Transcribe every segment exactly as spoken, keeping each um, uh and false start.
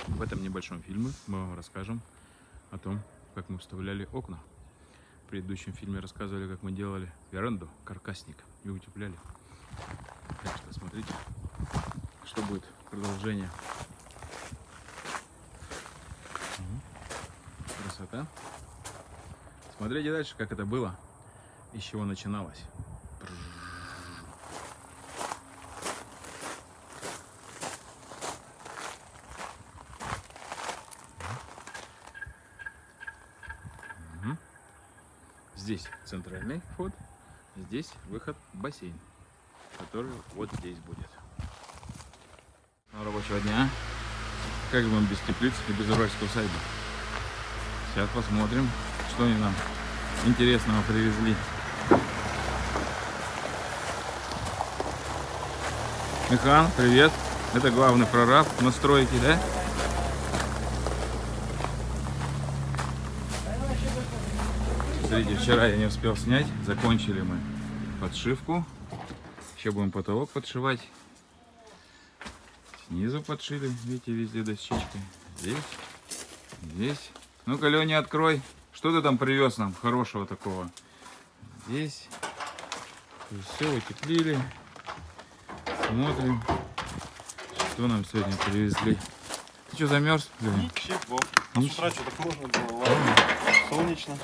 В этом небольшом фильме мы вам расскажем о том, как мы вставляли окна. В предыдущем фильме рассказывали, как мы делали веранду, каркасник и утепляли. Так что смотрите, что будет продолжение. Красота. Смотрите дальше, как это было и с чего начиналось. Здесь центральный вход, здесь выход в бассейн, который вот здесь будет. Рабочего дня. Как же мы без теплиц и без уральского сайда? Сейчас посмотрим, что они нам интересного привезли. Михан, привет. Это главный прораб на стройке, да? Смотрите, вчера я не успел снять. Закончили мы подшивку. Еще будем потолок подшивать. Снизу подшили, видите, везде дощечки. Здесь, здесь. Ну-ка, Леня, открой. Что ты там привез нам хорошего такого? Здесь. Все утеплили. Смотрим, что нам сегодня привезли. Ты что, замерз? Ничего. С утра что-то можно было. Ладно. Солнечно.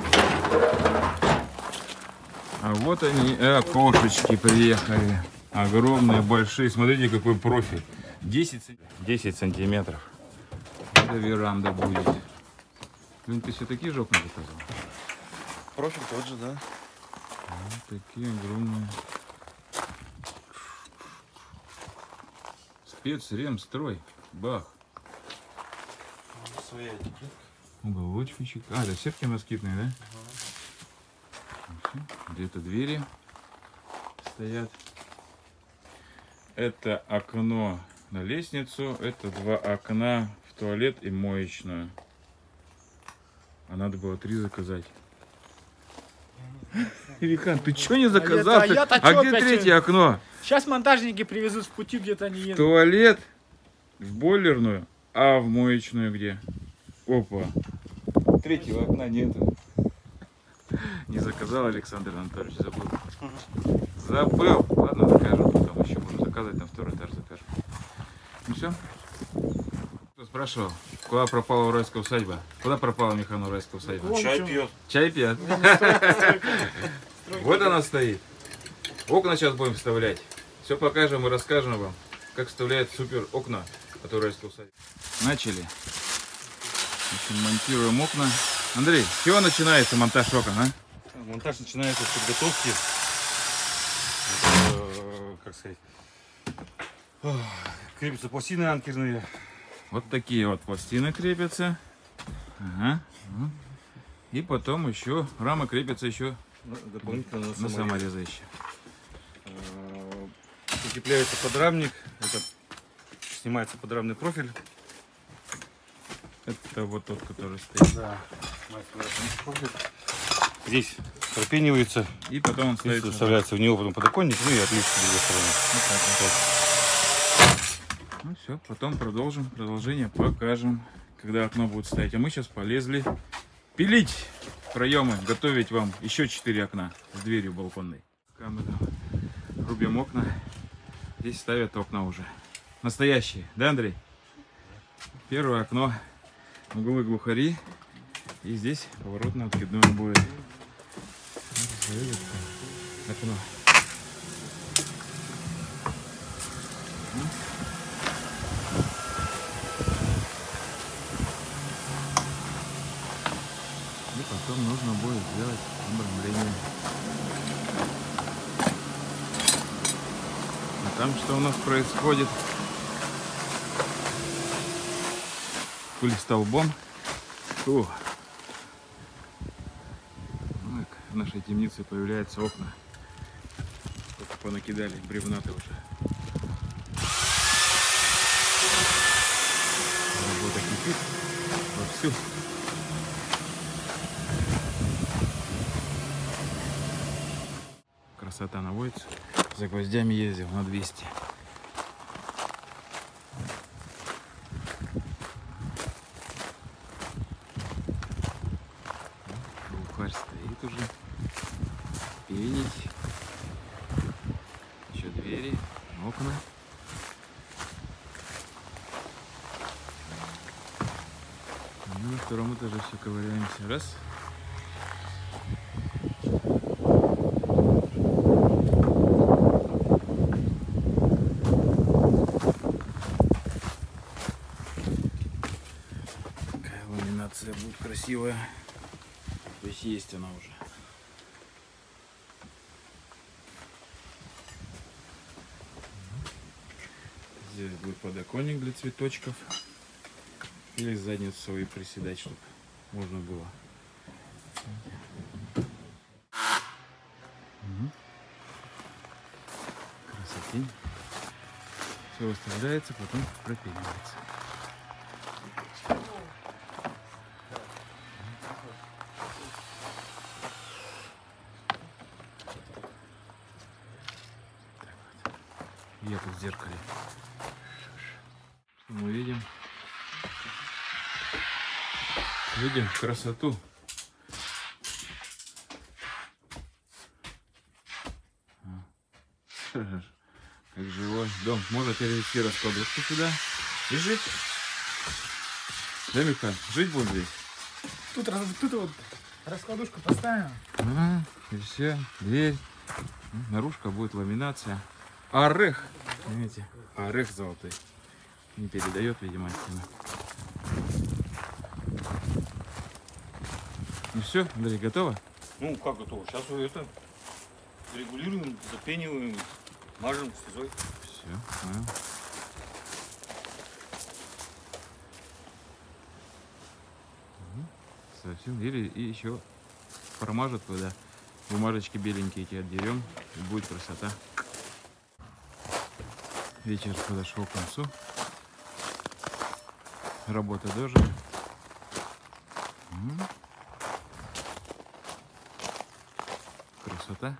А вот они, окошечки приехали. Огромные, большие. Смотрите, какой профиль. десять сантиметров. Это веранда будет. Блин, ты все такие же окна заказал? Профиль тот же, да? Вот такие огромные. Спецремстрой. Бах. Своя этикетка. Уголочничек. А, это сетки москитные, да? Ага. Где-то двери стоят. Это окно на лестницу. Это два окна в туалет и моечную. А надо было три заказать. Ильхан, ты что не заказал? А, я, а, а где третье окно? Сейчас монтажники привезут в пути, где-то они едут. Туалет, в бойлерную, а в моечную где? Опа. Третьего окна нету. Не заказал Александр Анатольевич, забыл. Забыл. Ладно, закажем потом. Еще будем заказывать, на второй этаж закажем. Ну все. Кто спрашивал, куда пропала уральская усадьба? Куда пропала, Михан, уральская усадьба? Чай пьет. Чай пьет. Вот она стоит. Окна сейчас будем вставлять. Все покажем и расскажем вам, как вставляют супер окна от уральской усадьбы. Начали. В общем, монтируем окна. Андрей, с чего начинается монтаж окон, а? Монтаж начинается с подготовки. Э, как сказать? Крепятся пластины анкерные. Вот такие вот пластины крепятся. Ага. И потом еще рамы крепятся еще Дополнительно на, на саморезы еще. Э, Утепляется подрамник. Это снимается подрамный профиль. Это вот тот, который стоит. Да. Здесь пропенивается. И потом он ставится. Вставляется в него потом подоконник, ну и отлично с другой стороны. Вот так вот. Ну все, потом продолжим. Продолжение покажем, когда окно будет стоять. А мы сейчас полезли пилить проемы, готовить вам еще четыре окна с дверью балконной. Пока мы там рубим окна, здесь ставят окна уже. Настоящие, да, Андрей? Первое окно. Углы глухари. И здесь поворотно-откидное будет. Окно. И потом нужно будет сделать обрамление. А там что у нас происходит? Пыль столбом. Фу. Ну, в нашей темнице появляются окна. Только понакидали бревна-то уже. Работа кипит вовсю. Красота наводится. За гвоздями ездил на двести. будет уже пенить. Еще двери, окна. Ну, на втором этаже все ковыряемся. Раз. Какая ламинация будет красивая. То есть есть она уже. Здесь будет подоконник для цветочков. Или задницу свою приседать, чтобы можно было. Угу. Красотень. Все выставляется, потом пропиливается. Я тут в зеркале. Что мы видим? Видим красоту. Как живой дом. Можно перевести раскладушку сюда и жить. Да, Михаил? Жить будем здесь? Тут, раз- тут вот раскладушку поставим. А, и все. Дверь. Наружка будет ламинация. Орех. Видите? Орех золотой. Не передает, видимо, стена. Ну все, Андрей, готово? Ну, как готово? Сейчас мы это регулируем, запениваем, мажем слезой. Все, понял. Совсем. Или и еще промажет туда. Бумажечки беленькие эти отдерем. И будет красота. Вечер подошел к концу. Работа тоже. Красота.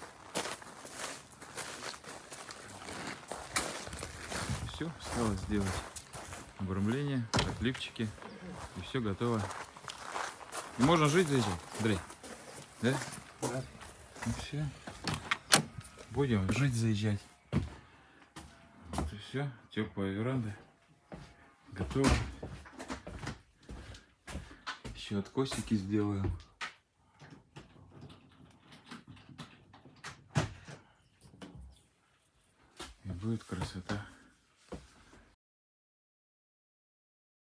Все, осталось сделать обрамление, отливчики. И все готово. И можно жить здесь, Андрей? Да? Да. Ну все. Будем жить, заезжать. Вот и все. Теплая веранда. Готово. Еще откосики сделаем. И будет красота.